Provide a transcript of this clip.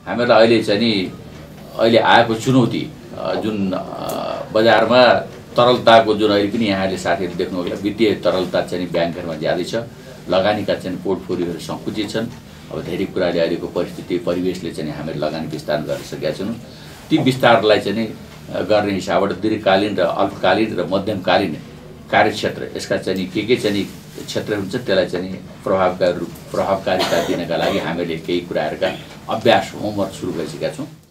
हामीलाई अहिले चाहिँ नि अहिले आएको चुनौती जुन बजारमा तरलताको जुन अहिले पनि यहाँले साथीहरु देख्नुभयो होला वित्तीय तरलता चाहिँ ब्याङ्कहरुमा ज्यादै छ लगानीका चाहिँ पोर्टफोलियोहरु संकुचित छन् अब धेरै कुराले अहिलेको परिस्थिति परिवेशले चाहिँ हामीले लगानी विस्तार गर्न सकेका छौं ती विस्तारलाई चाहिँ गर्ने हिसाबबाट दीर्घकालीन र अल्पकालीन र मध्यमकालीन कार्यक्षेत्र यसका चाहिँ के चाहिँ क्षेत्र हुन्छ त्यसलाई चाहिँ प्रभावकारिता दिनका लागि हामीले केही कुराहरुका अभ्यास होमवर्क सुरु गरिसकेका छौं।